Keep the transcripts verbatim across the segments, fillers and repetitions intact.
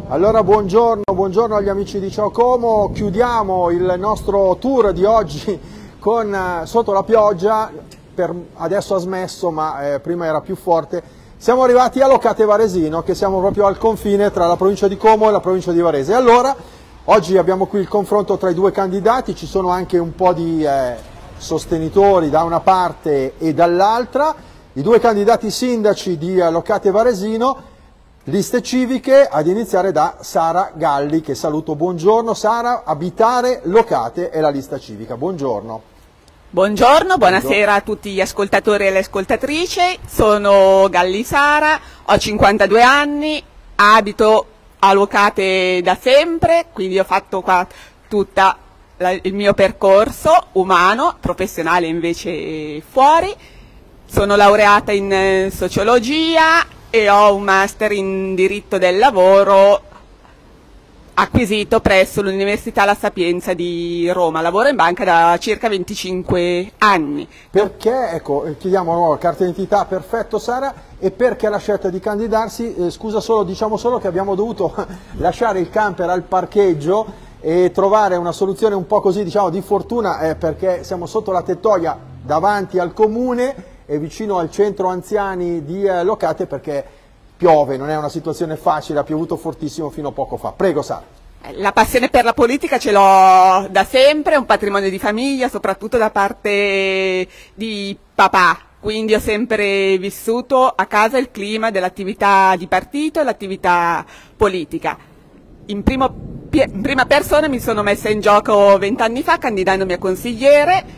Allora buongiorno, buongiorno agli amici di Ciao Como, chiudiamo il nostro tour di oggi con, sotto la pioggia, per, adesso ha smesso ma eh, prima era più forte. Siamo arrivati a Locate Varesino, che siamo proprio al confine tra la provincia di Como e la provincia di Varese. E allora oggi abbiamo qui il confronto tra i due candidati, ci sono anche un po' di eh, sostenitori da una parte e dall'altra, i due candidati sindaci di eh, Locate Varesino. Liste civiche, ad iniziare da Sara Galli, che saluto. Buongiorno Sara, abitare Locate è la lista civica. Buongiorno. Buongiorno, buonasera Buongiorno. a tutti gli ascoltatori e le ascoltatrici. Sono Galli Sara, ho cinquantadue anni, abito a Locate da sempre, quindi ho fatto qua tutto il mio percorso umano, professionale invece fuori. Sono laureata in sociologia e ho un master in diritto del lavoro acquisito presso l'Università La Sapienza di Roma. Lavoro in banca da circa venticinque anni. Perché, ecco, chiediamo la carta d'identità, perfetto Sara, e perché la scelta di candidarsi? Eh, scusa solo, diciamo solo che abbiamo dovuto lasciare il camper al parcheggio e trovare una soluzione un po' così, diciamo, di fortuna, eh, perché siamo sotto la tettoia davanti al comune e vicino al centro anziani di eh, Locate, perché piove, non è una situazione facile, ha piovuto fortissimo fino a poco fa. Prego Sara. La passione per la politica ce l'ho da sempre, è un patrimonio di famiglia, soprattutto da parte di papà, quindi ho sempre vissuto a casa il clima dell'attività di partito e l'attività politica. In, primo, in prima persona mi sono messa in gioco vent'anni fa candidandomi a consigliere.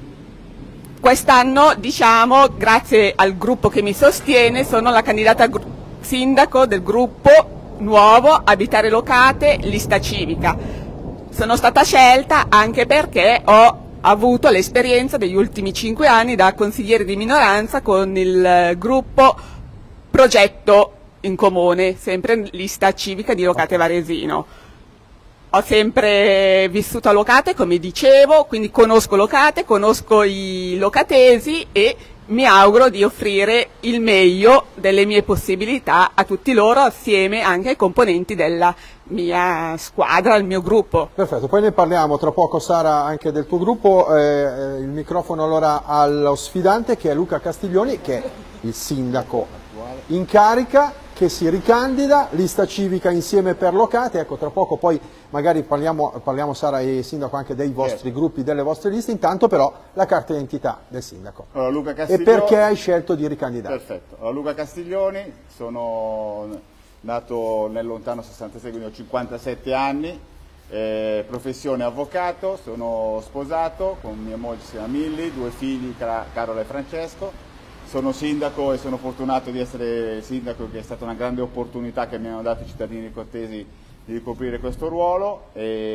Quest'anno, diciamo, grazie al gruppo che mi sostiene, sono la candidata sindaco del gruppo nuovo Abitare Locate, lista civica. Sono stata scelta anche perché ho avuto l'esperienza degli ultimi cinque anni da consigliere di minoranza con il gruppo Progetto in Comune, sempre lista civica di Locate Varesino. Ho sempre vissuto a Locate, come dicevo, quindi conosco Locate, conosco i locatesi e mi auguro di offrire il meglio delle mie possibilità a tutti loro, assieme anche ai componenti della mia squadra, il mio gruppo. Perfetto, poi ne parliamo tra poco Sara anche del tuo gruppo. Eh, il microfono allora allo sfidante, che è Luca Castiglioni, che è il sindaco in carica, che si ricandida, lista civica Insieme per Locate. Ecco, tra poco poi magari parliamo, parliamo Sara e Sindaco anche dei vostri certo. gruppi, delle vostre liste. Intanto però la carta d'identità del Sindaco. Allora, Luca e perché hai scelto di ricandidare? Perfetto, allora, Luca Castiglioni, sono nato nel lontano sessantasei, quindi ho cinquantasette anni, eh, professione avvocato, sono sposato con mia moglie, si chiama Milly, due figli, Carola e Francesco. Sono sindaco e sono fortunato di essere sindaco, che è stata una grande opportunità che mi hanno dato i cittadini cortesi di ricoprire questo ruolo,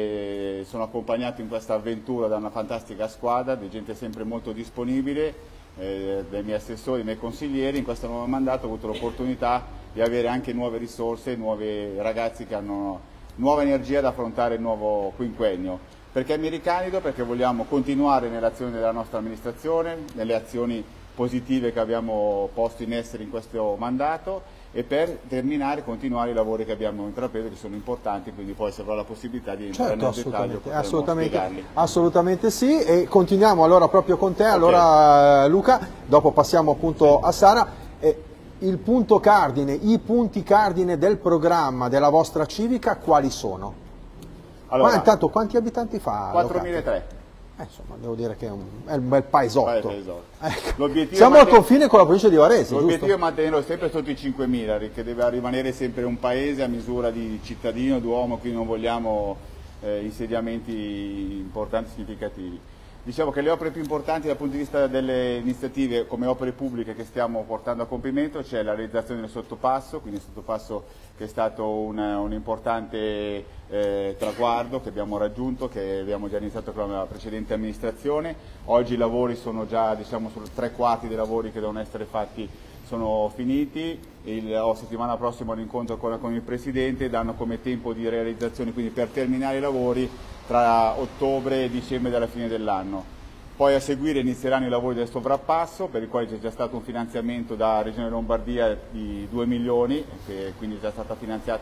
e sono accompagnato in questa avventura da una fantastica squadra, di gente sempre molto disponibile, eh, dai miei assessori, dai miei consiglieri. In questo nuovo mandato ho avuto l'opportunità di avere anche nuove risorse, nuovi ragazzi che hanno nuova energia da affrontare il nuovo quinquennio. Perché mi ricandido? Perché vogliamo continuare nell'azione della nostra amministrazione, nelle azioni positive che abbiamo posto in essere in questo mandato, e per terminare e continuare i lavori che abbiamo intrapreso, che sono importanti, quindi poi se avrò la possibilità di entrare certo, nel dettaglio potremo assolutamente, spiegarli. Assolutamente sì, e continuiamo allora proprio con te, allora okay. Luca, dopo passiamo appunto a Sara. Eh, il punto cardine, i punti cardine del programma della vostra civica quali sono? Allora, Ma intanto quanti abitanti fa? quattromilatrecento. Eh, insomma, devo dire che è un, è un bel paesotto. Ecco. Siamo al confine con la provincia di Varese. L'obiettivo è mantenerlo sempre sotto i cinquemila, che deve rimanere sempre un paese a misura di cittadino, d'uomo, quindi non vogliamo eh, insediamenti importanti e significativi. Diciamo che le opere più importanti dal punto di vista delle iniziative come opere pubbliche che stiamo portando a compimento c'è la realizzazione del sottopasso, quindi il sottopasso che è stato un, un importante eh, traguardo che abbiamo raggiunto, che abbiamo già iniziato con la precedente amministrazione. Oggi i lavori sono già, diciamo, sul tre quarti dei lavori che devono essere fatti sono finiti. Il, oh, settimana prossima un incontro con, con il Presidente, danno come tempo di realizzazione, quindi per terminare i lavori, tra ottobre e dicembre della fine dell'anno. Poi a seguire inizieranno i lavori del sovrappasso, per i quali c'è già stato un finanziamento da Regione Lombardia di due milioni, che quindi è già stata finanziata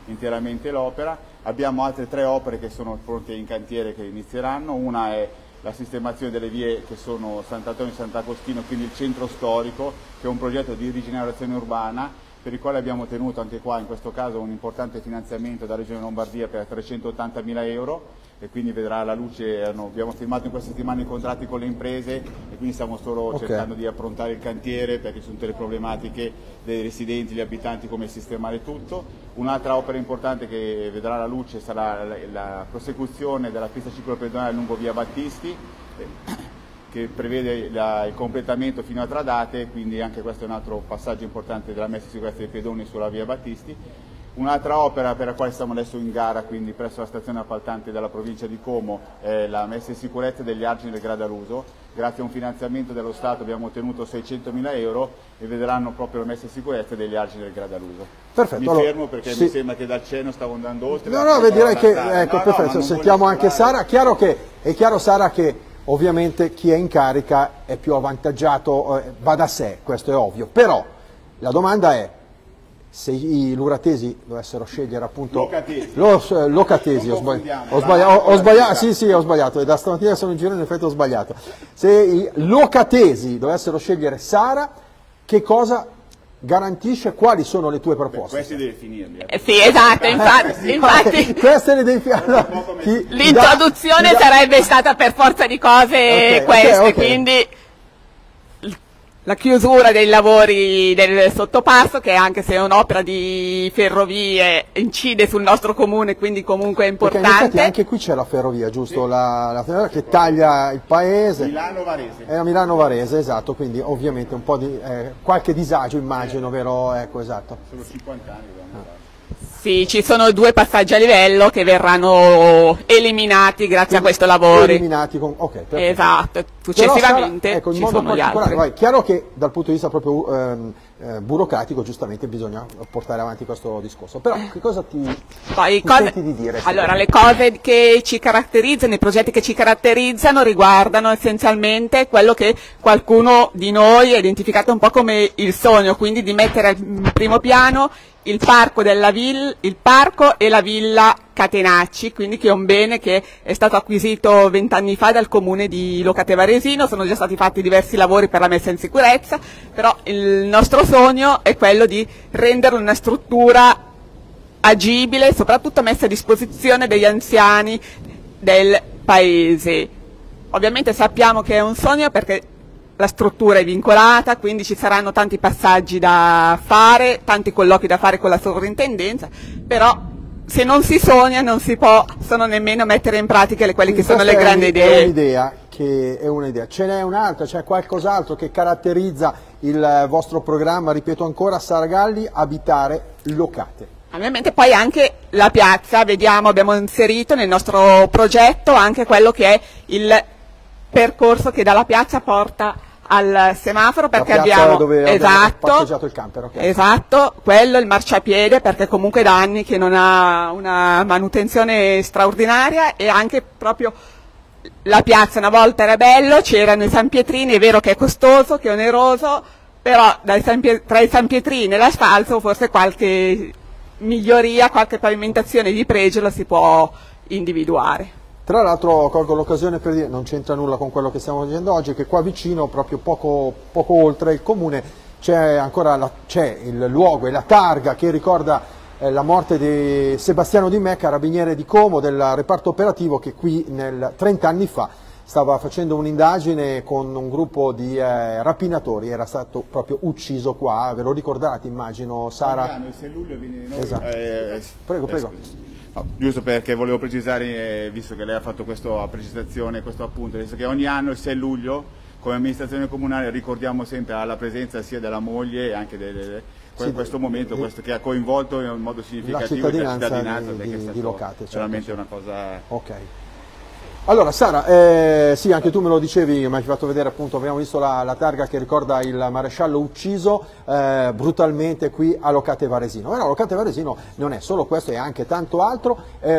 interamente l'opera. Abbiamo altre tre opere che sono pronte in cantiere che inizieranno. Una è la sistemazione delle vie che sono Sant'Antonio e Sant'Agostino, quindi il centro storico, che è un progetto di rigenerazione urbana per il quale abbiamo tenuto anche qua in questo caso un importante finanziamento da Regione Lombardia per trecentottantamila euro, e quindi vedrà la luce. Abbiamo firmato in queste settimane i contratti con le imprese e quindi stiamo solo okay. cercando di approntare il cantiere, perché ci sono tutte le problematiche dei residenti, gli abitanti, come sistemare tutto. Un'altra opera importante che vedrà la luce sarà la, la prosecuzione della pista ciclopedonale lungo via Battisti, che prevede la, il completamento fino a Tradate, quindi anche questo è un altro passaggio importante della messa in sicurezza dei pedoni sulla via Battisti. Un'altra opera per la quale siamo adesso in gara, quindi presso la stazione appaltante della provincia di Como, è la messa in sicurezza degli argini del Gradaluso. Grazie a un finanziamento dello Stato abbiamo ottenuto seicentomila euro e vedranno proprio la messa in sicurezza degli argini del Gradaluso. Perfetto. Mi allora, fermo perché sì. mi sembra che dal cenno stavo andando oltre. No, no, direi che ecco, no, perfetto. No, sentiamo anche Sara. Chiaro che, è chiaro, Sara, che ovviamente chi è in carica è più avvantaggiato, eh, va da sé, questo è ovvio. Però la domanda è: se i luratesi dovessero scegliere appunto Locatesi, lo, eh, locatesi ho, sbagli ho sbagliato, ho, ho sbagliato, sì sì ho sbagliato, e da stamattina sono in giro, in effetti ho sbagliato. Se i locatesi dovessero scegliere Sara, che cosa garantisce, quali sono le tue proposte? Beh, questi devi finirli. Eh. Eh sì, esatto, infatti, infatti queste le devi finire. L'introduzione sarebbe stata per forza di cose okay, queste, okay, okay. Quindi la chiusura dei lavori del sottopasso, che anche se è un'opera di ferrovie incide sul nostro comune, quindi comunque è importante. Perché in effetti anche qui c'è la ferrovia, giusto? Sì. La, la ferrovia che taglia il paese. Milano-Varese. È a Milano-Varese, esatto, quindi ovviamente un po' di eh, qualche disagio immagino, eh. vero? Ecco, esatto. Sono cinquanta anni che abbiamo fatto. Sì, ci sono due passaggi a livello che verranno eliminati grazie a questo lavoro. Eliminati con... ok, perfetto. Esatto, successivamente Però, ecco, in ci modo sono gli altri. Vai, chiaro che dal punto di vista proprio ehm, eh, burocratico giustamente bisogna portare avanti questo discorso, però che cosa ti, Poi, ti cose... senti di dire? Allora, le cose che ci caratterizzano, i progetti che ci caratterizzano riguardano essenzialmente quello che qualcuno di noi ha identificato un po' come il sogno, quindi di mettere al primo piano il parco, della villa, il parco e la villa Catenacci, quindi che è un bene che è stato acquisito vent'anni fa dal comune di Locate Varesino. Sono già stati fatti diversi lavori per la messa in sicurezza, però il nostro sogno è quello di rendere una struttura agibile, soprattutto messa a disposizione degli anziani del paese. Ovviamente sappiamo che è un sogno perché la struttura è vincolata, quindi ci saranno tanti passaggi da fare, tanti colloqui da fare con la sovrintendenza, però se non si sogna non si possono nemmeno mettere in pratica le, quelle che sono le grandi idee. È un'idea, che è un'idea. Ce n'è un'altra, c'è qualcos'altro che caratterizza il vostro programma, ripeto ancora, Sara Galli, abitare Locate. Ovviamente poi anche la piazza, vediamo, abbiamo inserito nel nostro progetto anche quello che è il percorso che dalla piazza porta al semaforo, perché abbiamo dove esatto, parcheggiato il camper, okay. Esatto, quello, il marciapiede, perché comunque da anni che non ha una manutenzione straordinaria, e anche proprio la piazza una volta era bello, c'erano i San Pietrini, è vero che è costoso, che è oneroso, però dai San tra i San Pietrini e l'asfalto forse qualche miglioria, qualche pavimentazione di pregio la si può individuare. Tra l'altro colgo l'occasione per dire, non c'entra nulla con quello che stiamo dicendo oggi, che qua vicino, proprio poco, poco oltre il comune, c'è ancora c'è il luogo e la targa che ricorda eh, la morte di Sebastiano Di Me, carabiniere di Como, del reparto operativo, che qui nel trenta anni fa stava facendo un'indagine con un gruppo di eh, rapinatori, era stato proprio ucciso qua, ve lo ricordate immagino, Sara? Il sei luglio, quindi noi, esatto. eh, prego, prego. No, giusto perché volevo precisare, eh, visto che lei ha fatto questa precisazione, questo appunto, visto che ogni anno il sei luglio come amministrazione comunale ricordiamo sempre alla presenza sia della moglie e anche delle, sì, questo momento, questo che ha coinvolto in modo significativo la cittadinanza, la cittadinanza di, perché di, è di Locate, certo, veramente certo. una cosa... Ok. Allora Sara, eh, sì, anche tu me lo dicevi, mi hai fatto vedere appunto, abbiamo visto la, la targa che ricorda il maresciallo ucciso eh, brutalmente qui a Locate Varesino. Però Locate Varesino non è solo questo, è anche tanto altro,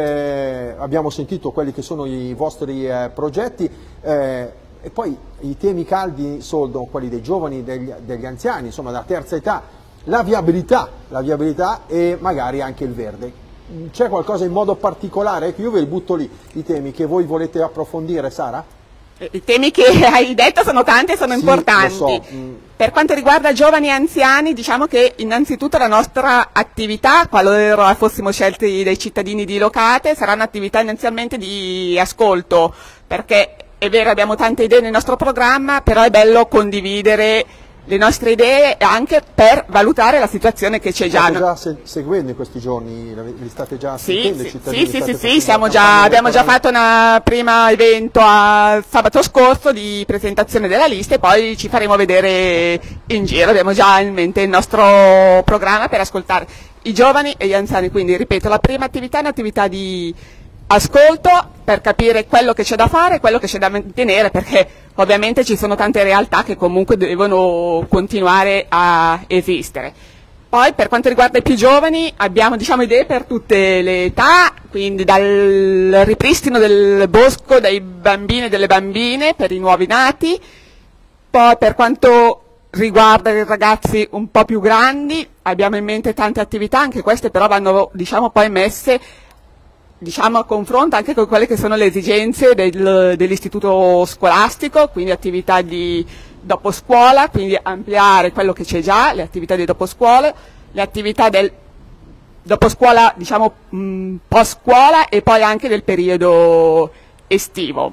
eh, abbiamo sentito quelli che sono i vostri eh, progetti eh, e poi i temi caldi sono quelli dei giovani, degli, degli anziani, insomma della terza età, la viabilità, la viabilità e magari anche il verde. c'è qualcosa in modo particolare? Ecco, io ve li butto lì, i temi che voi volete approfondire, Sara? I temi che hai detto sono tanti e sono Sì, importanti. lo so. Mm. Per quanto riguarda giovani e anziani, diciamo che innanzitutto la nostra attività, qualora fossimo scelti dai cittadini di Locate, sarà un'attività inizialmente di ascolto, perché è vero, abbiamo tante idee nel nostro programma, però è bello condividere le nostre idee anche per valutare la situazione che c'è già. State già se seguendo in questi giorni, li state già sì, sentendo sì, i cittadini? Sì, sì, sì, sì, siamo già, abbiamo già fatto un primo evento a sabato scorso di presentazione della lista e poi ci faremo vedere in giro, abbiamo già in mente il nostro programma per ascoltare i giovani e gli anziani, quindi ripeto, la prima attività è un'attività di ascolto per capire quello che c'è da fare, quello che c'è da mantenere, perché ovviamente ci sono tante realtà che comunque devono continuare a esistere. Poi per quanto riguarda i più giovani abbiamo, diciamo, idee per tutte le età, quindi dal ripristino del bosco dai bambini e delle bambine per i nuovi nati, poi per quanto riguarda i ragazzi un po' più grandi abbiamo in mente tante attività, anche queste però vanno, diciamo, poi messe, diciamo, a confronto anche con quelle che sono le esigenze del, dell'istituto scolastico, quindi attività di dopo scuola, quindi ampliare quello che c'è già, le attività di dopo scuola, le attività del dopo scuola, diciamo, mh, post scuola e poi anche del periodo estivo.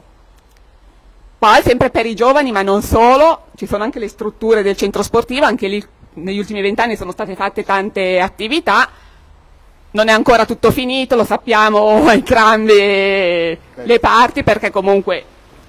Poi sempre per i giovani, ma non solo, ci sono anche le strutture del centro sportivo, anche lì negli ultimi vent'anni sono state fatte tante attività. Non è ancora tutto finito, lo sappiamo entrambe le parti, perché comunque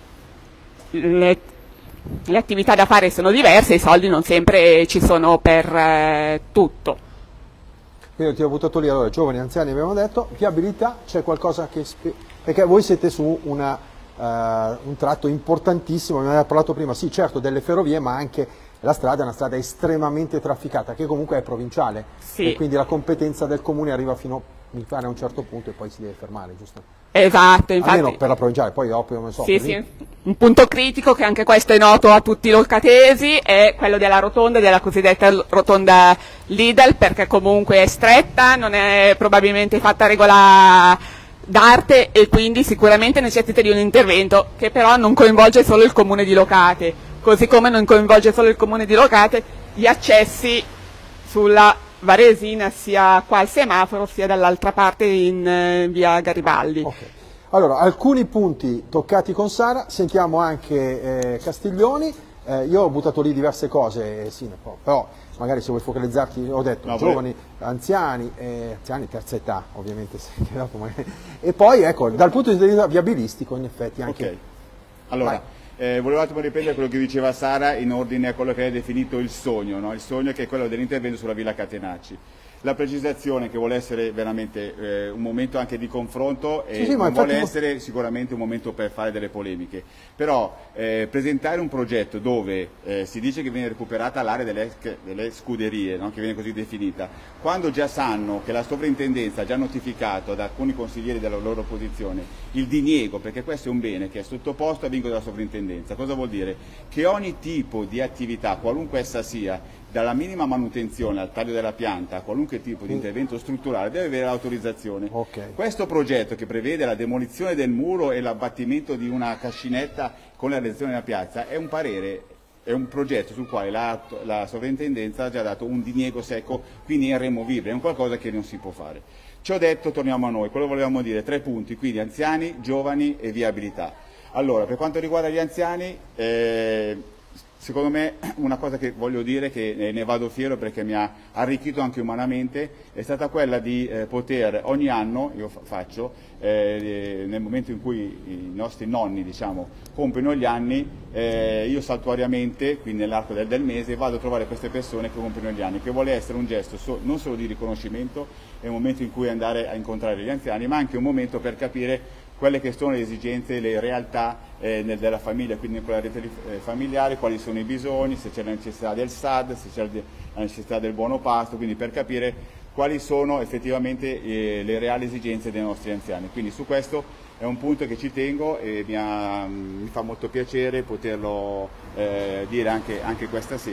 le, le attività da fare sono diverse, i soldi non sempre ci sono per eh, tutto. Quindi ti ho buttato lì, allora, giovani, anziani abbiamo detto, viabilità, c'è qualcosa che... perché voi siete su una, uh, un tratto importantissimo, mi aveva parlato prima, sì certo delle ferrovie, ma anche... La strada è una strada estremamente trafficata, che comunque è provinciale, sì. E quindi la competenza del comune arriva fino mi pare a un certo punto e poi si deve fermare, giusto? Esatto, infatti. Almeno per la provinciale, poi dopo non so. Sì, sì. Un punto critico, che anche questo è noto a tutti i locatesi, è quello della rotonda, della cosiddetta rotonda Lidl, perché comunque è stretta, non è probabilmente fatta a regola d'arte e quindi sicuramente necessita di un intervento che però non coinvolge solo il comune di Locate. Così come non coinvolge solo il comune di Locate, gli accessi sulla Varesina sia qua al semaforo sia dall'altra parte in eh, via Garibaldi. Okay. Allora, alcuni punti toccati con Sara, sentiamo anche eh, Castiglioni, eh, io ho buttato lì diverse cose, eh, sì, però magari se vuoi focalizzarti, ho detto no, giovani, beh. anziani, eh, anziani terza età ovviamente, e poi ecco, dal punto di vista viabilistico in effetti anche... Okay. Allora... Eh, volevo un attimo riprendere quello che diceva Sara in ordine a quello che è definito il sogno, no? Il sogno che è quello dell'intervento sulla Villa Catenacci. La precisazione che vuole essere veramente eh, un momento anche di confronto e sì, sì, non vuole essere sicuramente un momento per fare delle polemiche, però eh, presentare un progetto dove eh, si dice che viene recuperata l'area delle, delle scuderie, no? Che viene così definita, quando già sanno che la sovrintendenza ha già notificato ad alcuni consiglieri della loro posizione il diniego, perché questo è un bene che è sottoposto a vincolo della sovrintendenza. Cosa vuol dire? Che ogni tipo di attività, qualunque essa sia, dalla minima manutenzione al taglio della pianta a qualunque tipo di intervento strutturale, deve avere l'autorizzazione. Okay. Questo progetto, che prevede la demolizione del muro e l'abbattimento di una cascinetta con la realizzazione della piazza, è un parere, è un progetto sul quale la, la sovrintendenza ha già dato un diniego secco, quindi è irremovibile, è un qualcosa che non si può fare. Ciò detto, torniamo a noi, quello volevamo dire, tre punti, quindi anziani, giovani e viabilità. Allora, per quanto riguarda gli anziani, eh, secondo me una cosa che voglio dire, che ne vado fiero perché mi ha arricchito anche umanamente, è stata quella di eh, poter ogni anno, io faccio, eh, nel momento in cui i nostri nonni, diciamo, compiono gli anni, eh, io saltuariamente, quindi nell'arco del, del mese, vado a trovare queste persone che compiono gli anni, che vuole essere un gesto so, non solo di riconoscimento, è un momento in cui andare a incontrare gli anziani, ma anche un momento per capire quelle che sono le esigenze, le realtà eh, nel, della famiglia, quindi in quella rete eh, familiare, quali sono i bisogni, se c'è la necessità del S A D, se c'è la necessità del buono pasto, quindi per capire quali sono effettivamente eh, le reali esigenze dei nostri anziani. Quindi su questo è un punto che ci tengo e mi, ha, mi fa molto piacere poterlo eh, dire anche, anche questa sera.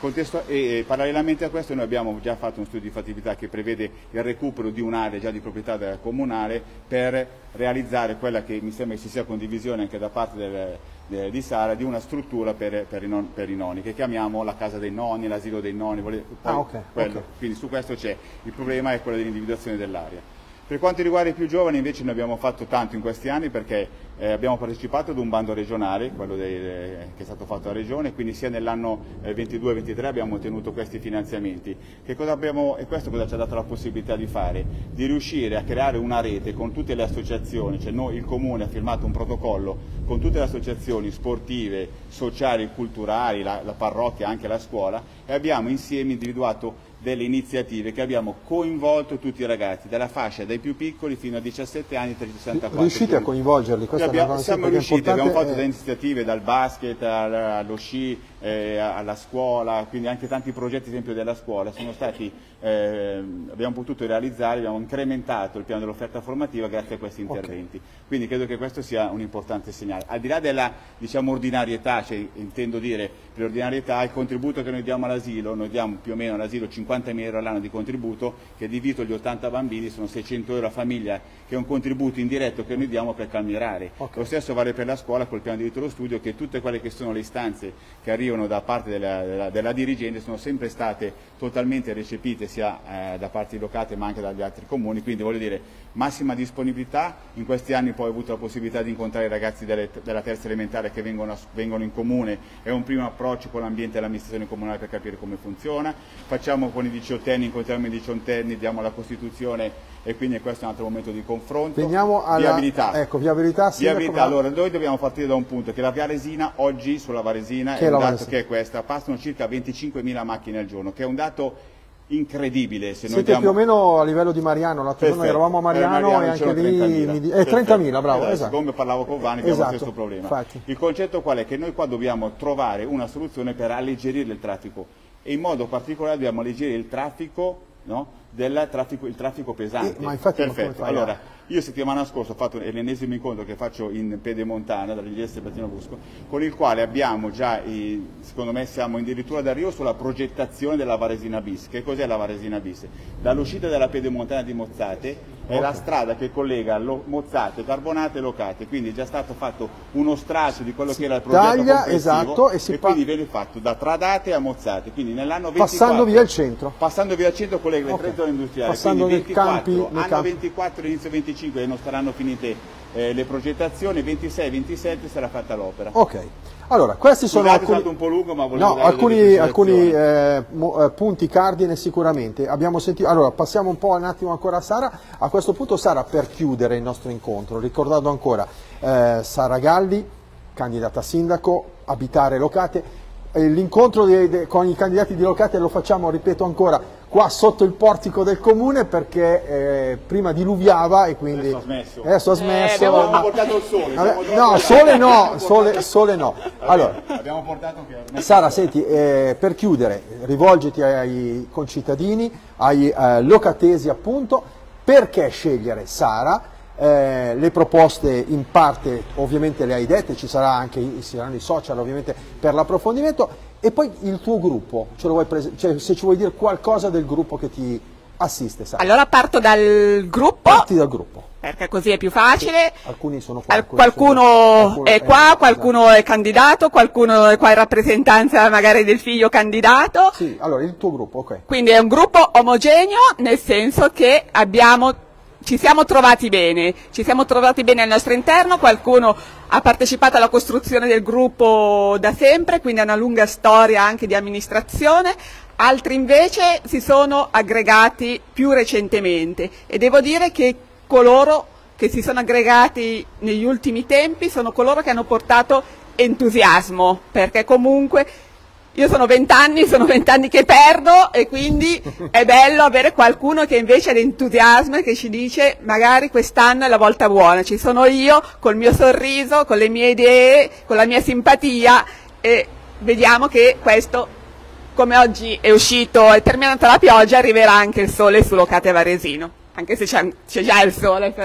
Contesto e, e parallelamente a questo noi abbiamo già fatto uno studio di fattibilità che prevede il recupero di un'area già di proprietà della comunale per realizzare quella che mi sembra che ci sia condivisione anche da parte del, de, di Sara di una struttura per, per, i non, per i nonni che chiamiamo la casa dei nonni, l'asilo dei nonni, poi, ah, okay, quello. Okay. Quindi su questo c'è, il problema è quello dell'individuazione dell'area. Per quanto riguarda i più giovani invece noi abbiamo fatto tanto in questi anni perché eh, abbiamo partecipato ad un bando regionale, quello dei, eh, che è stato fatto dalla Regione, quindi sia nell'anno eh, ventidue ventitré abbiamo ottenuto questi finanziamenti. Che cosa abbiamo, e questo cosa ci ha dato la possibilità di fare? Di riuscire a creare una rete con tutte le associazioni, cioè noi, il Comune ha firmato un protocollo con tutte le associazioni sportive, sociali, culturali, la, la parrocchia, anche la scuola, e abbiamo insieme individuato delle iniziative che abbiamo coinvolto tutti i ragazzi, dalla fascia dai più piccoli fino a diciassette anni, sessantaquattro. Riuscite a coinvolgerli? Questa abbiamo, è una siamo riusciti, abbiamo fatto è... delle iniziative dal basket al, allo sci, eh, alla scuola, quindi anche tanti progetti esempio della scuola sono stati, eh, abbiamo potuto realizzare, abbiamo incrementato il piano dell'offerta formativa grazie a questi interventi. Okay. Quindi credo che questo sia un importante segnale. Al di là della diciamo, ordinarietà, cioè, intendo dire per ordinarietà, il contributo che noi diamo all'asilo, noi diamo più o meno all'asilo cinquantamila euro all'anno di contributo, che diviso gli ottanta bambini sono seicento euro a famiglia, che è un contributo indiretto che noi diamo per calmierare. Okay. Lo stesso vale per la scuola col piano di diritto allo studio, che tutte quelle che sono le istanze che arrivano da parte della, della, della dirigente sono sempre state totalmente recepite sia eh, da parte di Locate ma anche dagli altri comuni, quindi voglio dire massima disponibilità. In questi anni poi ho avuto la possibilità di incontrare i ragazzi delle, della terza elementare che vengono, vengono in comune, è un primo approccio con l'ambiente e l'amministrazione comunale per capire come funziona, facciamo con i diciottenni, incontriamo i diciottenni, diamo la Costituzione e quindi questo è un altro momento di confronto. Veniamo alla viabilità. Ecco, viabilità, sì, viabilità. Allora, noi dobbiamo partire da un punto, che la Varesina oggi sulla Varesina che è un dato Varesina. Che è questa, passano circa venticinquemila macchine al giorno, che è un dato incredibile. Se Siete noi diamo... più o meno a livello di Mariano, l'altro giorno eravamo a Mariano, eh, Mariano e anche lì eh, trentamila, bravo. Esatto, esatto. Come parlavo con Vanni abbiamo esatto. lo stesso problema. Infatti. Il concetto qual è? Che noi qua dobbiamo trovare una soluzione per alleggerire il traffico e in modo particolare dobbiamo alleggerire il traffico, no? Del traffico, il traffico pesante. Eh, ma infatti perfetto. Allora, io settimana scorsa ho fatto l'ennesimo incontro che faccio in Pedemontana, dall'Igliese Battino Busco, con il quale abbiamo già, eh, secondo me siamo addirittura d'arrivo sulla progettazione della Varesina bis. Che cos'è la Varesina bis? Dall'uscita della Pedemontana di Mozzate è okay. La strada che collega Mozzate, Carbonate e Locate, quindi è già stato fatto uno straccio di quello si che era il progetto taglia, complessivo esatto, e, si e quindi viene fatto da Tradate a Mozzate, quindi nell'anno ventiquattro, passando via il centro. Passando via il centro collega le okay. tre zone industriali, passando quindi ventiquattro, campi, anno campi. ventiquattro, inizio venticinque non saranno finite eh, le progettazioni, ventisei ventisette sarà fatta l'opera. Ok, allora questi sono Scusate, alcuni, un po' lungo, ma no, alcuni, alcuni eh, mo, eh, punti cardine sicuramente. Abbiamo sentito, allora passiamo un po' un attimo ancora a Sara. A questo punto Sara, per chiudere il nostro incontro, ricordando ancora eh, Sara Galli, candidata a sindaco, abitare Locate. L'incontro con i candidati di Locate lo facciamo, ripeto ancora, qua sotto il portico del comune perché eh, prima diluviava e quindi adesso ha smesso, adesso ha smesso. Eh, abbiamo portato il sole, Vabbè, no, sole no, sole, sole no. Allora, abbiamo portato che Sara, senti, eh, per chiudere, rivolgiti ai concittadini, ai eh, locatesi appunto, perché scegliere Sara? Eh, le proposte in parte ovviamente le hai dette, ci sarà anche, ci saranno i social ovviamente per l'approfondimento, e poi il tuo gruppo, ce lo vuoi cioè, se ci vuoi dire qualcosa del gruppo che ti assiste. Sara. Allora parto dal gruppo, Parti dal gruppo, perché così è più facile. sì, alcuni sono qua, Al, qualcuno, qualcuno è qua, qualcuno è candidato, qualcuno è qua in rappresentanza magari del figlio candidato. Sì, allora il tuo gruppo, ok. Quindi è un gruppo omogeneo, nel senso che abbiamo ci siamo trovati bene, ci siamo trovati bene al nostro interno, qualcuno ha partecipato alla costruzione del gruppo da sempre, quindi ha una lunga storia anche di amministrazione, altri invece si sono aggregati più recentemente e devo dire che coloro che si sono aggregati negli ultimi tempi sono coloro che hanno portato entusiasmo, perché comunque io sono vent'anni, sono vent'anni che perdo e quindi è bello avere qualcuno che invece ha l'entusiasmo e che ci dice magari quest'anno è la volta buona, ci sono io col mio sorriso, con le mie idee, con la mia simpatia e vediamo che questo, come oggi è uscito, è terminata la pioggia, arriverà anche il sole su Locate Varesino, anche se c'è già il sole però.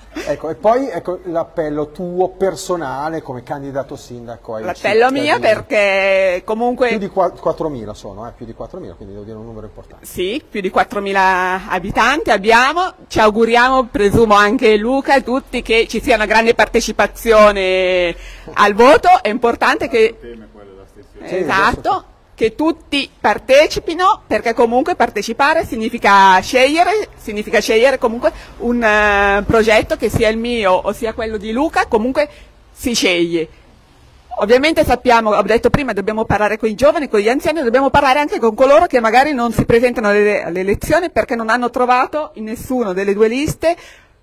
Ecco, e poi ecco, l'appello tuo personale come candidato sindaco. L'appello mio perché comunque... Più di quattromila sono, eh, più di quattromila, quindi devo dire un numero importante. Sì, più di quattromila abitanti abbiamo, ci auguriamo, presumo anche Luca e tutti, che ci sia una grande partecipazione al voto, è importante che... Esatto. Che tutti partecipino, perché comunque partecipare significa scegliere, significa scegliere comunque un uh, progetto che sia il mio o sia quello di Luca, comunque si sceglie. Ovviamente sappiamo, ho detto prima, dobbiamo parlare con i giovani, con gli anziani, dobbiamo parlare anche con coloro che magari non si presentano alle, alle elezioni perché non hanno trovato in nessuna delle due liste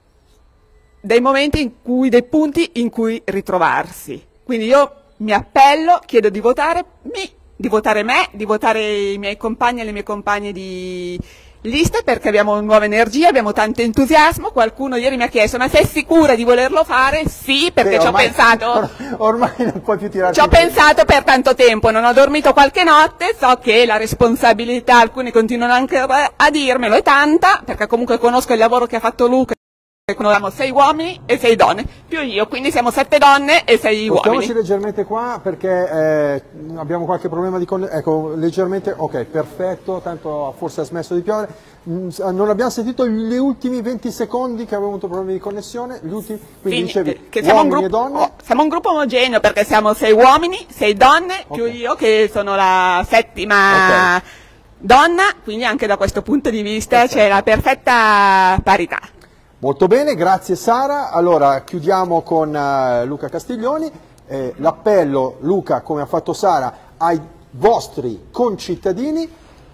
dei momenti in cui, dei punti in cui ritrovarsi. Quindi io mi appello, chiedo di votare mi di votare me, di votare i miei compagni e le mie compagne di lista, perché abbiamo nuova energia, abbiamo tanto entusiasmo. Qualcuno ieri mi ha chiesto: ma sei sicura di volerlo fare? Sì, perché Beh, ci ho pensato. Or ormai non puoi più tirarti. Ci ho pensato per tanto tempo, non ho dormito qualche notte, so che la responsabilità, alcuni continuano anche a dirmelo, è tanta, perché comunque conosco il lavoro che ha fatto Luca. Siamo sei uomini e sei donne, più io, quindi siamo sette donne e sei uomini. Spostiamoci leggermente qua perché eh, abbiamo qualche problema di connessione. Ecco, leggermente, ok, perfetto, tanto forse ha smesso di piovere. Non abbiamo sentito gli ultimi venti secondi che avevamo avuto problemi di connessione, gli ultimi, quindi, quindi dicevi che siamo uomini un gruppo, e donne. Oh, siamo un gruppo omogeneo perché siamo sei uomini, sei donne, okay, più io che sono la settima okay. donna, quindi anche da questo punto di vista c'è la perfetta parità. Molto bene, grazie Sara. Allora chiudiamo con uh, Luca Castiglioni. Eh, L'appello, Luca, come ha fatto Sara, ai vostri concittadini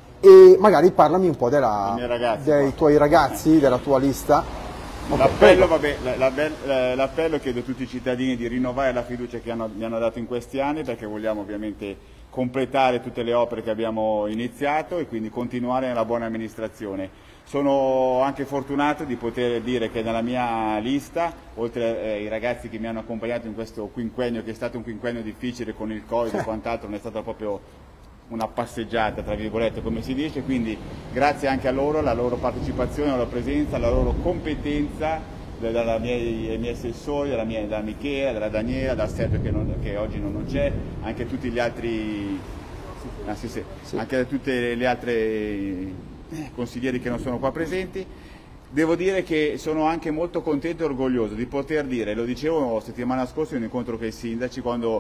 e magari parlami un po' della, ragazzi, dei poi. tuoi ragazzi, della tua lista. L'appello, vabbè, l'appello chiedo a tutti i cittadini di rinnovare la fiducia che hanno, mi hanno dato in questi anni, perché vogliamo ovviamente completare tutte le opere che abbiamo iniziato e quindi continuare nella buona amministrazione. Sono anche fortunato di poter dire che nella mia lista, oltre ai ragazzi che mi hanno accompagnato in questo quinquennio, che è stato un quinquennio difficile con il Covid e quant'altro, non è stata proprio una passeggiata, tra virgolette, come si dice, quindi grazie anche a loro, alla loro partecipazione, alla loro presenza, alla loro competenza, dai miei, miei assessori, dalla, mia, dalla Michela, dalla Daniela, dal Sergio che, non, che oggi non, non c'è, anche tutti gli altri, ah, sì, sì, sì. anche da tutte le altre consiglieri che non sono qua presenti. Devo dire che sono anche molto contento e orgoglioso di poter dire, lo dicevo settimana scorsa in un incontro con i sindaci, quando